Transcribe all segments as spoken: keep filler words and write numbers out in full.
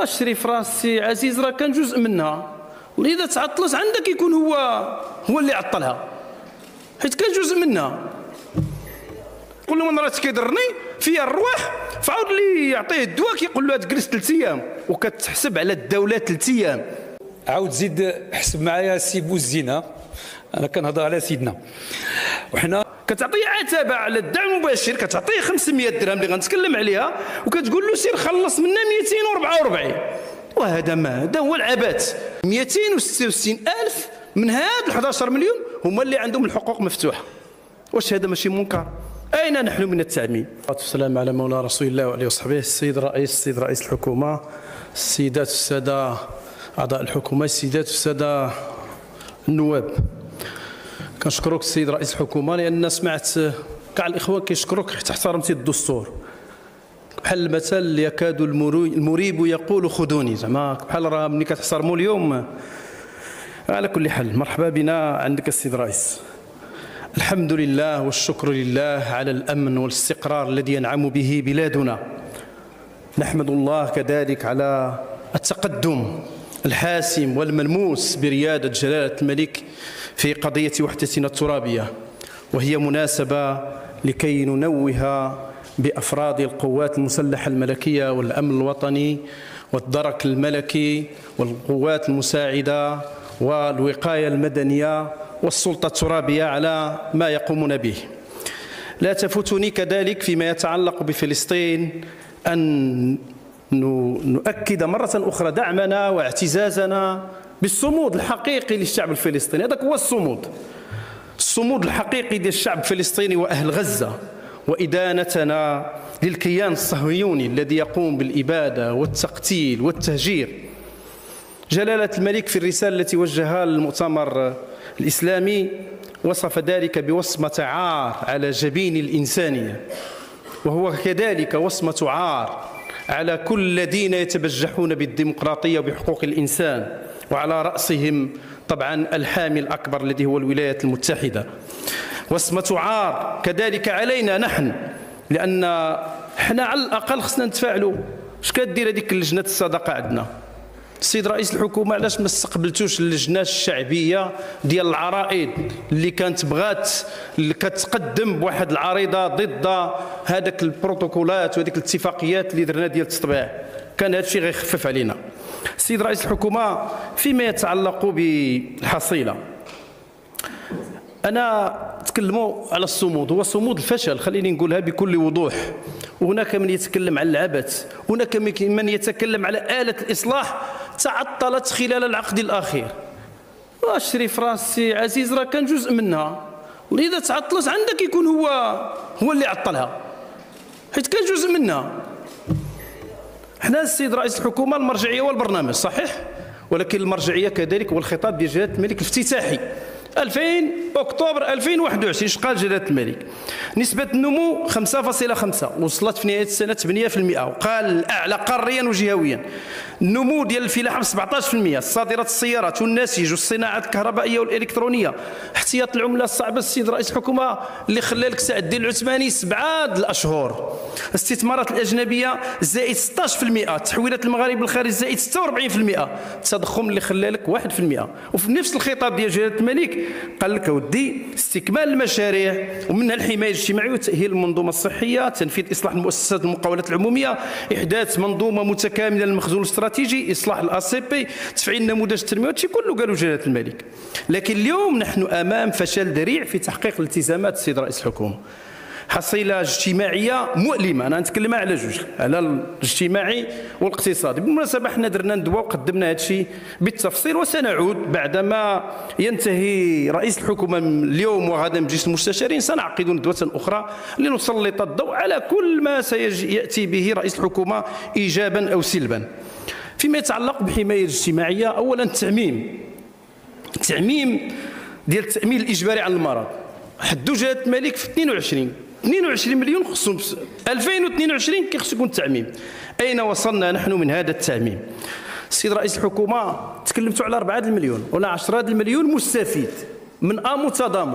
الشريف راسي عزيز راه كان جزء منها، واذا تعطلت عندك يكون هو هو اللي عطلها، حيت كان جزء منها. كل من راه كيضرني فيا الرواح، فعاود لي يعطيه الدواء كيقول له تجلس ثلاث ايام، وكتحسب على الدوله ثلاث ايام. عاود زيد حسب معايا سي بوزينه، انا كنهضر على سيدنا، وحنا كتعطيه عتبه على الدعم المباشر، كتعطيه خمسمية درهم اللي غنتكلم عليها، وكتقول له سير خلص منا مئتين وأربعة وأربعين. وهذا ما هذا هو العبث. مئتين وستة وستين ألف من هاد ال حداش مليون هما اللي عندهم الحقوق مفتوحه. واش هذا ماشي منكر؟ اين نحن من التعميم؟ والسلام على مولانا رسول الله وعليه وصحبه. السيد الرئيس، السيد رئيس الحكومه، السيدات والساده اعضاء الحكومه، السيدات والساده النواب، كنشكرك السيد رئيس الحكومه لان سمعت كاع الاخوان كيشكروك حيت احترمتي الدستور. بحال المثل يكاد المريب يقول خذوني، زعما بحال راه ملي كتحترموا اليوم. على كل حال مرحبا بنا عندك السيد الرئيس. الحمد لله والشكر لله على الامن والاستقرار الذي ينعم به بلادنا. نحمد الله كذلك على التقدم الحاسم والملموس برياده جلاله الملك في قضيه وحدتنا الترابيه، وهي مناسبه لكي ننوه بافراد القوات المسلحه الملكيه والامن الوطني والدرك الملكي والقوات المساعده والوقايه المدنيه والسلطه الترابيه على ما يقومون به. لا تفوتني كذلك فيما يتعلق بفلسطين ان نؤكد مرة أخرى دعمنا واعتزازنا بالصمود الحقيقي للشعب الفلسطيني. هذاك هو الصمود، الصمود الحقيقي ديال الشعب الفلسطيني وأهل غزة، وإدانتنا للكيان الصهيوني الذي يقوم بالإبادة والتقتيل والتهجير. جلالة الملك في الرسالة التي وجهها للمؤتمر الإسلامي وصف ذلك بوصمة عار على جبين الإنسانية، وهو كذلك وصمة عار على كل الذين يتبجحون بالديمقراطية وبحقوق الإنسان، وعلى رأسهم طبعا الحامي الأكبر الذي هو الولايات المتحدة. وصمة عار كذلك علينا نحن، لأن احنا على الأقل خصنا نتفاعلوا. اش كدير هذيك اللجنة الصدقة عندنا؟ السيد رئيس الحكومة علاش ما استقبلتوش اللجنة الشعبية ديال العرائض اللي كانت بغات اللي كتقدم بواحد العريضة ضد هذاك البروتوكولات وهذيك الاتفاقيات اللي درنا ديال التطبيع؟ كان هذا الشيء غيخفف علينا. السيد رئيس الحكومة فيما يتعلق بالحصيلة، أنا تكلموا على الصمود، هو صمود الفشل، خليني نقولها بكل وضوح. وهناك من يتكلم عن العبث، هناك من يتكلم على آلة الإصلاح تعطلت خلال العقد الأخير. الشريف راسي عزيز راه كان جزء منها، ولذا تعطلت عندك يكون هو هو اللي عطلها، حيت كان جزء منها. حنا السيد رئيس الحكومة المرجعية والبرنامج صحيح، ولكن المرجعية كذلك والخطاب ديال جلالة الملك الافتتاحي ألفين أكتوبر ألفين وواحد وعشرين. اش قال جلالة الملك؟ نسبة النمو خمسة فاصلة خمسة، وصلت في نهاية السنة ثمانية بالمئة، وقال الأعلى قاريا وجهويا. النمو ديال الفلاحة ب سبعطاش بالمئة، الصادرات السيارات والنسيج والصناعات الكهربائية والإلكترونية، احتياط العملة الصعبة السيد رئيس الحكومة اللي خلى لك سعد الدين العثماني سبعة الأشهر، الاستثمارات الأجنبية زائد ستطاش بالمئة، تحويلات المغاربة للخارج زائد ستة وأربعين بالمئة، التضخم اللي خلى لك واحد بالمئة. وفي نفس الخطاب ديال جلالة الملك قال لك اودي استكمال المشاريع ومنها الحمايه الاجتماعيه وتاهيل المنظومه الصحيه، تنفيذ اصلاح المؤسسات المقاولات العموميه، احداث منظومه متكامله للمخزون الاستراتيجي، اصلاح الاي سي بي، تفعيل نموذج التنميه، هادشي كله قالوا جلاله الملك. لكن اليوم نحن امام فشل ذريع في تحقيق الالتزامات السيد رئيس الحكومه. حصيله اجتماعيه مؤلمه، انا نتكلم على جوج، على الاجتماعي والاقتصادي. بالمناسبه حنا درنا ندوه وقدمنا هذا الشيء بالتفصيل، وسنعود بعدما ينتهي رئيس الحكومه اليوم وغدا مجلس المستشارين، سنعقد ندوه اخرى لنسلط الضوء على كل ما سياتي به رئيس الحكومه ايجابا او سلبا. فيما يتعلق بالحمايه الاجتماعيه، اولا التعميم، التعميم ديال التامين الاجباري على المرض، حدوا جلاله الملك في اثنين وعشرين اثنين وعشرين مليون خصهم ألفين واثنين وعشرين كيخص يكون التعميم. اين وصلنا نحن من هذا التعميم؟ السيد رئيس الحكومه تكلمتوا على أربعة المليون ولا عشرة المليون مستفيد من امو تضامن،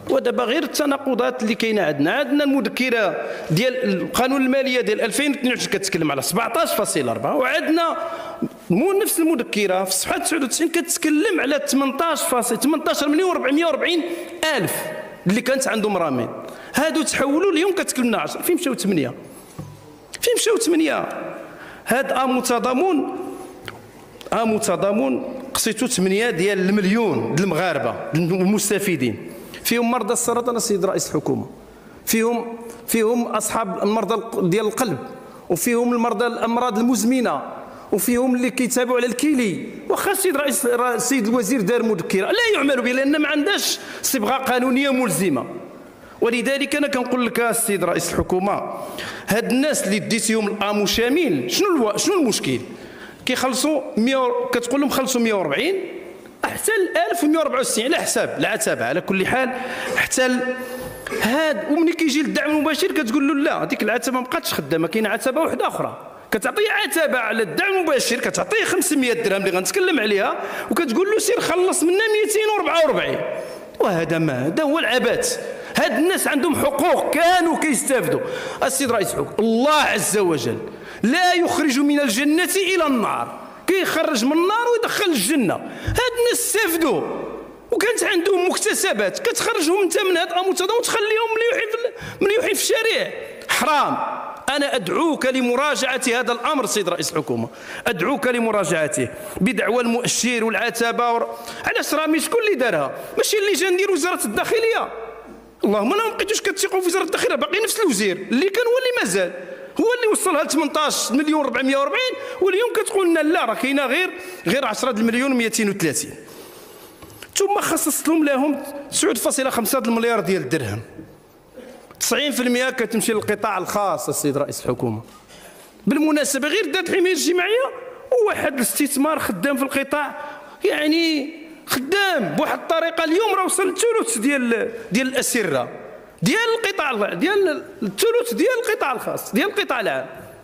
ودابا غير التناقضات اللي كاينه عندنا عندنا المذكره ديال القانون الماليه ديال ألفين واثنين وعشرين كتكلم على سبعطاش فاصلة أربعة، وعندنا مو نفس المذكره في الصفحه تسعة وتسعين كتكلم على ثمنطاش فاصلة ثمنطاش مليون وأربعمائة وأربعين ألف اللي كانت عندهم رامين. هادو تحولوا اليوم كتكلمنا عشرة، فين مشاو ثمانية؟ فين مشاو ثمانية؟ هاد امو تضامن امو تضامن قصيتو ثمانية ديال المليون ديال المغاربه المستفيدين، فيهم مرضى السرطان السيد رئيس الحكومه، فيهم فيهم اصحاب المرضى ديال القلب، وفيهم المرضى الامراض المزمنه، وفيهم اللي كيتابعوا على الكيلي. واخا السيد رئيس السيد الوزير دار مذكره لا يعمل بها لان ما عندهاش صبغه قانونيه ملزمه. ولذلك انا كنقول لك السيد رئيس الحكومه، هاد الناس اللي ديتيهم الامو شامل شنو الو... شنو المشكل؟ كيخلصوا مية، كتقول لهم خلصوا مية وأربعين حتى ألف ومية وأربعة وستين على حساب العتبه. على كل حال حتى هاد ومني كيجي للدعم المباشر كتقول له لا، هذيك العتبه ما بقاتش خدامه، كاينه عتبه واحده اخرى كتعطيه عتبه على الدعم المباشر، كتعطيه خمسمائة درهم اللي غنتكلم عليها، وكتقول له سير خلص منا مئتين وأربعة وأربعين. وهذا ما هذا هو العبث. هاد الناس عندهم حقوق كانوا كيستافدوا. السيد رئيس الحكومه الله عز وجل لا يخرج من الجنه الى النار، كيخرج من النار ويدخل الجنه. هاد الناس استافدوا وكانت عندهم مكتسبات كتخرجهم انت من هاد الامر وتخليهم من يحيي في الشارع. حرام. أنا أدعوك لمراجعة هذا الأمر سيد رئيس الحكومة، أدعوك لمراجعته بدعوى المؤشر والعتبة ور... علاش راه مش كل اللي دارها، ماشي اللجان ديال وزارة الداخلية. اللهم لا ما بقيتوش كتثقوا في وزارة الداخلية، باقي نفس الوزير اللي كان هو اللي مازال هو اللي وصلها ل ثمنطاش مليون وأربعمائة وأربعين، واليوم كتقول لنا لا راه كاينه غير غير عشرة المليون ومئتين وثلاثين. ثم خصصت لهم لهم تسعة فاصلة خمسة المليار ديال الدرهم، تسعين بالمئة كتمشي للقطاع الخاص السيد رئيس الحكومه. بالمناسبه غير دار الحمايه الاجتماعيه وواحد الاستثمار خدام في القطاع، يعني خدام بواحد الطريقه. اليوم راه وصل الثلث ديال ديال الاسره ديال القطاع ديال الثلث ديال القطاع الخاص ديال القطاع العام.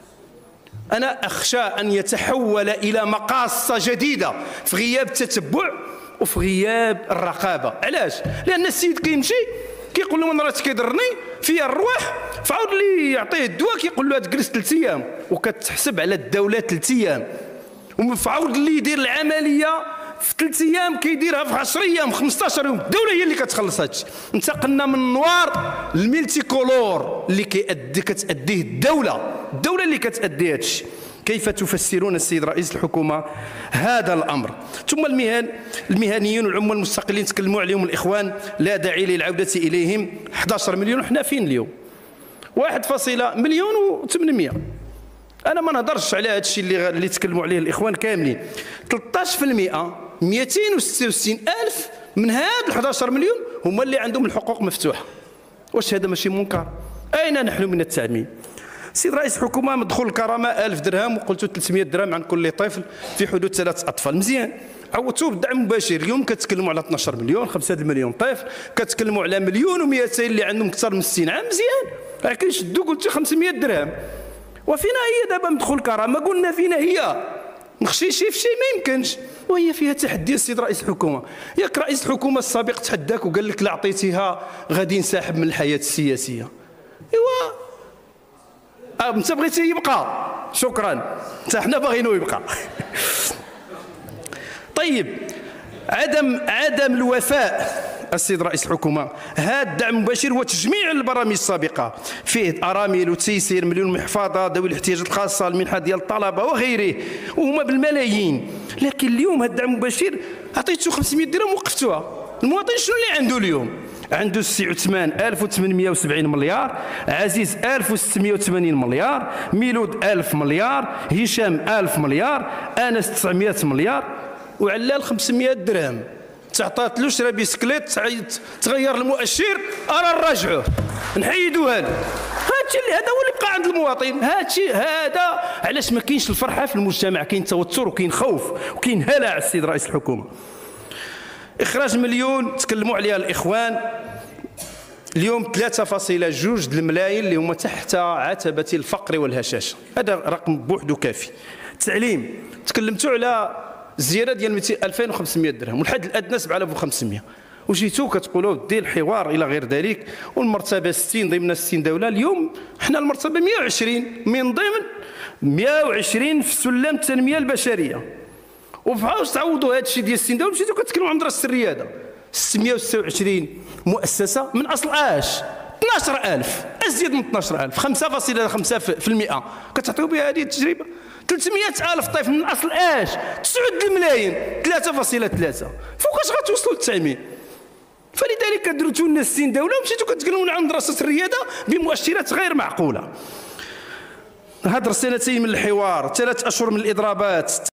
انا اخشى ان يتحول الى مقاصه جديده في غياب التتبع وفي غياب الرقابه. علاش؟ لان السيد كيمشي كيقول له من راه كيضرني فيا الرواح، فعاود اللي يعطيه الدواء كيقول له تجلس ثلاث ايام، وكتحسب على الدوله ثلاث ايام، وفعاود اللي يدير العمليه في ثلاث ايام كيديرها في عشرة ايام خمسطاش يوم. الدوله هي اللي كتخلص هادشي. انتقلنا من النوار الميلتي كولور اللي كيأدي كتأديه الدوله، الدوله اللي كتأدي هادشي. كيف تفسرون السيد رئيس الحكومه هذا الامر؟ ثم المهن المهنيين والعمال المستقلين تكلموا عليهم الاخوان، لا داعي للعوده اليهم. أحد عشر مليون، وحنا فين اليوم؟ واحد فاصلة مليون وثمانمائة. انا ما نهضرش على هذا الشيء اللي اللي تكلموا عليه الاخوان كاملين. ثلاثة عشر بالمئة مئتين وستة وستين ألف من هاد أحد عشر مليون هما اللي عندهم الحقوق مفتوحه. واش هذا ماشي منكر؟ اين نحن من التعميم؟ سيد رئيس الحكومه مدخول الكرامه ألف درهم، وقلت ثلاثمائة درهم عن كل طفل في حدود ثلاث اطفال. مزيان. عوضتوه بالدعم المباشر. اليوم كتكلموا على اثناش مليون، خمسة مليون طفل، كتكلموا على مليون ومئتين اللي عندهم اكثر من ستين عام. مزيان. راه كنشدوا قلت خمسمائة درهم. وفينا هي دابا مدخول الكرامه؟ قلنا فينا هي نخشي شي في شي ما يمكنش، وهي فيها تحدي. السيد رئيس الحكومه، ياك رئيس الحكومه السابق تحداك وقال لك لا عطيتيها غادي نسحب من الحياه السياسيه. ايوا انت بغيتي يبقى، شكرا، حتى حنا باغينو يبقى. طيب، عدم عدم الوفاء السيد رئيس الحكومه. هذا الدعم المباشر هو تجميع البرامج السابقه، فيه ارامل وتيسير، مليون محفظه، ذوي الاحتياجات الخاصه، المنحه ديال الطلبه وغيره، وهما بالملايين. لكن اليوم هذا الدعم المباشر عطيتو خمسمائة درهم وقفتوها. المواطن شنو اللي عنده اليوم؟ عنده السي عثمان ألف وثمانمائة وسبعين مليار، عزيز ألف وستمائة وثمانين مليار، ميلود ألف مليار، هشام ألف مليار، انس تسعمائة مليار، وعلال خمسمائة درهم. تعطات له شرا بيسكليت، تغير المؤشر، ارى نراجعوه نحيدوها له. هادشي اللي هذا هو اللي بقى عند المواطن. هادشي هذا علاش ما كاينش الفرحه في المجتمع، كاين توتر وكاين خوف وكاين هلع. السيد رئيس الحكومه، إخراج مليون تكلموا عليها الإخوان، اليوم ثلاثة فاصلة جوج الملايين اللي هما تحت عتبة الفقر والهشاشة. هذا رقم بوحده كافي. التعليم تكلمتوا على الزيادة ديال ألفين وخمسمائة درهم، والحد الأدنى سبعة آلاف وخمسمائة، وجيتوا كتقولوا دي الحوار الى غير ذلك، والمرتبه ستين ضمن ستين دوله. اليوم حنا المرتبه مئة وعشرين من ضمن مئة وعشرين في سلم التنميه البشريه. وفعاوش تعوضوا هذا الشيء ديال ستين دوله، مشيتوا كتكلموا عن مدرسه الرياده ستمئة وستة وعشرين مؤسسه من اصل اش اثناش ألف، ازيد من اثناش ألف، خمسة فاصلة خمسة في المئة كتعطيو بها هذه التجربه. ثلاثمئة ألف طفل من اصل اش تسعة الملايين، ثلاثة فاصلة ثلاثة، فوقاش غتوصلوا للتعميم؟ فلذلك درتوا لنا ستين دوله ومشيتوا كتكلموا عن مدرسه الرياده بمؤشرات غير معقوله. هدر سنتين من الحوار، ثلاث اشهر من الاضرابات.